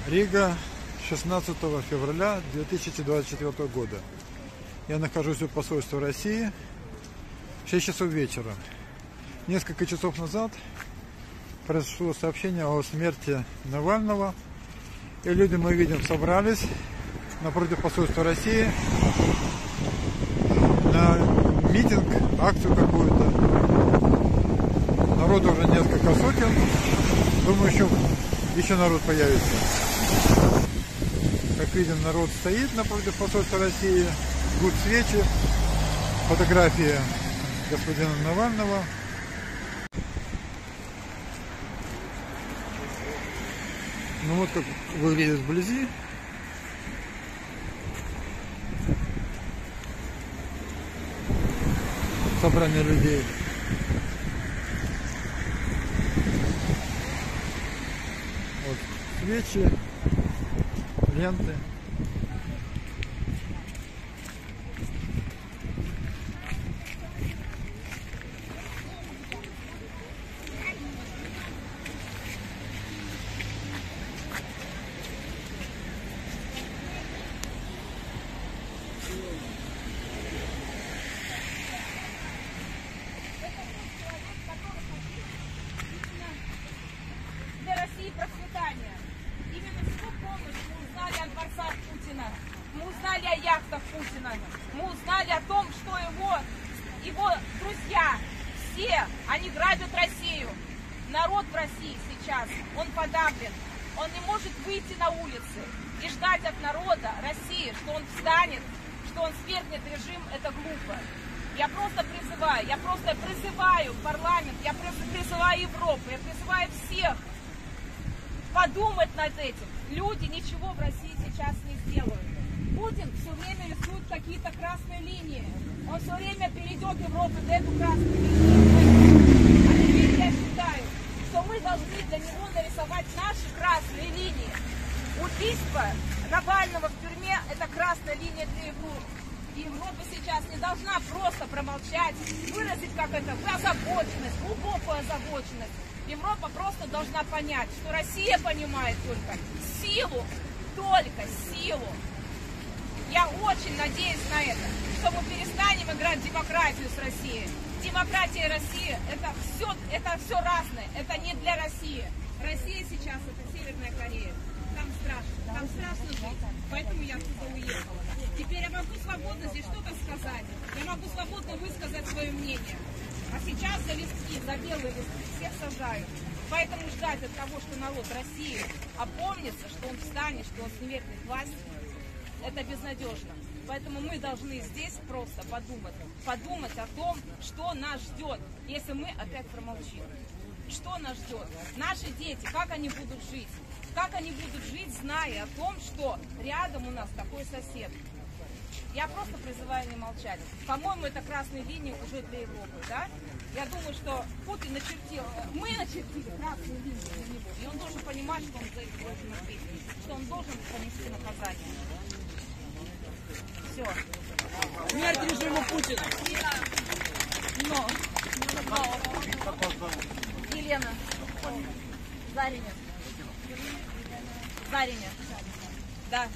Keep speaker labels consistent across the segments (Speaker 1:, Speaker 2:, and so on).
Speaker 1: Рига, 16 февраля 2024 года. Я нахожусь у посольства России. 6 часов вечера. Несколько часов назад произошло сообщение о смерти Навального. И люди, мы видим, собрались напротив посольства России на митинг, акцию какую-то. Народу уже несколько сотен. Думаю, еще народ появится. Как видим, народ стоит напротив посольства России, жгут свечи, фотографии господина Навального. Ну вот как выглядит вблизи. Собрание людей. Вот свечи, ленты.
Speaker 2: Процветания. Именно всю помощь мы узнали от дворца Путина, мы узнали о яхтах Путина, мы узнали о том, что его друзья, все, они грабят Россию. Народ в России сейчас, он подавлен, он не может выйти на улицы и ждать от народа России, что он встанет, что он свергнет режим, это глупо. Я просто призываю парламент, я призываю Европу, я призываю всех подумать над этим. Люди ничего в России сейчас не сделают. Путин все время рисует какие-то красные линии. Он все время перейдет Европу до эту красную линию. А теперь я считаю, что мы должны для него нарисовать наши красные линии. Убийство Навального в тюрьме – это красная линия для Европы. И Европа сейчас не должна просто промолчать, выразить какую-то озабоченность, глубокую озабоченность. Европа просто должна понять, что Россия понимает только силу. Я очень надеюсь на это, что мы перестанем играть в демократию с Россией. Демократия и Россия это все разное, это не для России. Россия сейчас это Северная Корея. Там страшно жить, поэтому я оттуда уехала. Теперь я могу свободно здесь что-то сказать, я могу свободно высказать свое мнение. А сейчас за листки, за белые листки всех сажают. Поэтому ждать от того, что народ России опомнится, что он встанет, что он свергнет власть, это безнадежно. Поэтому мы должны здесь просто подумать о том, что нас ждет, если мы опять промолчим. Что нас ждет? Наши дети, как они будут жить? Как они будут жить, зная о том, что рядом у нас такой сосед? Я просто призываю не молчать. По-моему, это красные линии уже для Европы, да? Я думаю, что Путин мы начертили красные линии для него. И он должен понимать, что он за это должен ответить, что он должен понести наказание. Все.
Speaker 3: Смерть режиму Путина.
Speaker 2: Но. Елена. Зариня. Да.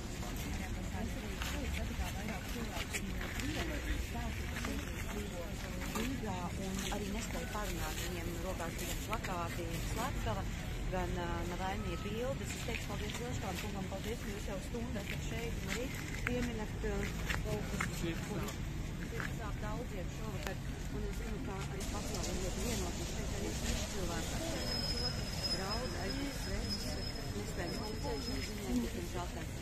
Speaker 4: Un arī nespēja parunāt, viņiem rokās bija plakāti, slepkava, gan Navaļņija bildes. Es teikšu paldies Vilškām kungam, paldies, ka jūs jau stundu esat šeit un arī pieminat kaut kas, kur sāk daudziem šovakar. Un es zinu, ka arī pasauli ļoti vienotni šeit arī visi cilvēki draud, aizies sveces, nespēja uzticēšanas ziņā, tikiem žātēm.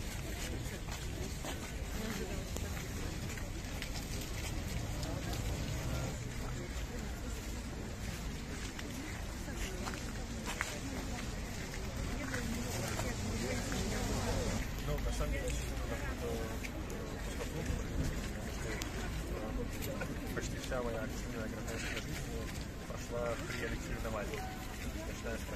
Speaker 5: Почти вся моя активная гражданская жизнь прошла при Алексее Навальном. Начиная с